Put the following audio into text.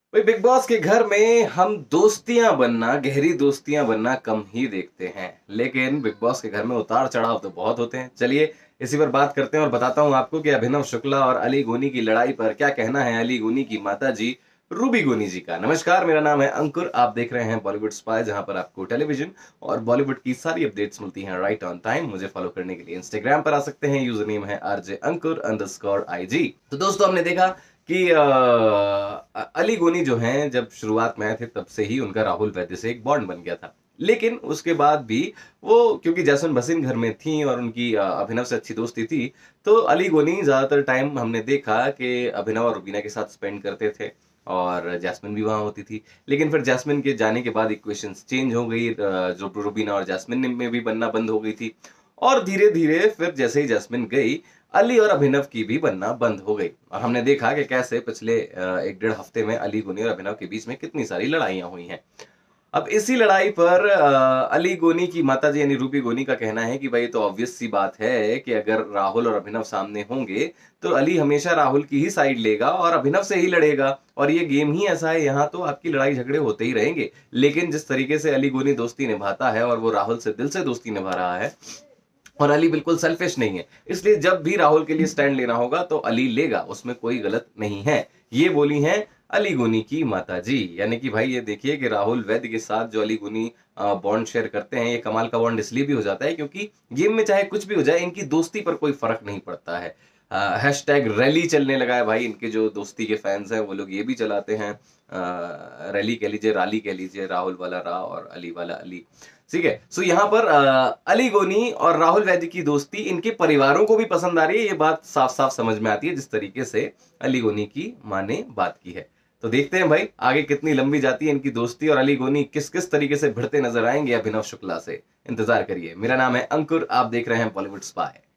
भाई big boss के घर में हम दोस्तियां बनना, गहरी दोस्तियां बनना कम ही देखते हैं। लेकिन बिग बॉस के घर में उतार चढ़ाव तो बहुत होते हैं। चलिए इसी पर बात करते हैं और बताता हूं आपको कि अभिनव शुक्ला और अली गोनी की लड़ाई पर क्या कहना है अली गोनी की माता जी रूबी गोनी जी का। नमस्कार, मेरा नाम है अंकुर, आप देख रहे हैं बॉलीवुड स्पाई, जहां पर आपको टेलीविजन और बॉलीवुड की सारी अपडेट्स मिलती हैं राइट ऑन टाइम। मुझे फॉलो करने के लिए इंस्टाग्राम पर आ सकते हैं, यूजर नेम है RJ_अंकुर_IG। तो दोस्तों, हमने देखा कि अली गोनी जो हैं, जब शुरुआत में आए थे तब से ही उनका राहुल वैद्य से एक बॉन्ड बन गया था। लेकिन उसके बाद भी वो, क्योंकि जैस्मिन भसीन घर में थी और उनकी अभिनव से अच्छी दोस्ती थी, तो अली गोनी ज्यादातर टाइम हमने देखा कि अभिनव और रुबीना के साथ स्पेंड करते थे और जैस्मिन भी वहां होती थी। लेकिन फिर जैस्मिन के जाने के बाद इक्वेशंस चेंज हो गई, जो रुबीना और जैस्मिन में भी बनना बंद हो गई थी। और धीरे धीरे फिर जैसे ही जैस्मिन गई, अली और अभिनव की भी बनना बंद हो गई। और हमने देखा कि कैसे पिछले एक डेढ़ हफ्ते में अली गोनी और अभिनव के बीच में कितनी सारी लड़ाइयां हुई हैं। अब इसी लड़ाई पर अली गोनी की माताजी यानी रूबी गोनी का कहना है कि भाई, तो ऑब्वियस सी बात है कि अगर राहुल और अभिनव सामने होंगे तो अली हमेशा राहुल की ही साइड लेगा और अभिनव से ही लड़ेगा। और ये गेम ही ऐसा है, यहाँ तो आपकी लड़ाई झगड़े होते ही रहेंगे। लेकिन जिस तरीके से अली गोनी दोस्ती निभाता है और वो राहुल से दिल से दोस्ती निभा रहा है, और अली बिल्कुल सेल्फिश नहीं है, इसलिए जब भी राहुल के लिए स्टैंड लेना होगा तो अली लेगा, उसमें कोई गलत नहीं है। ये बोली हैं अली गोनी की माता जी। यानी कि भाई, ये देखिए कि राहुल वैद्य के साथ जो अली गोनी बॉन्ड शेयर करते हैं, ये कमाल का बॉन्ड इसलिए भी हो जाता है क्योंकि गेम में चाहे कुछ भी हो जाए, इनकी दोस्ती पर कोई फर्क नहीं पड़ता है। हैशटैग रैली चलने लगा है भाई, इनके जो दोस्ती के फैंस हैं वो लोग ये भी चलाते हैं, रैली कह लीजिए, राली कह लीजिए, राहुल वाला रा और अली वाला अली। ठीक है। सो यहाँ पर अली गोनी और राहुल वैद्य की दोस्ती इनके परिवारों को भी पसंद आ रही है। ये बात साफ साफ समझ में आती है जिस तरीके से अली गोनी की मां ने बात की है। तो देखते हैं भाई आगे कितनी लंबी जाती है इनकी दोस्ती, और अली गोनी किस किस तरीके से भिड़ते नजर आएंगे अभिनव शुक्ला से। इंतजार करिए। मेरा नाम है अंकुर, आप देख रहे हैं बॉलीवुड स्पाई।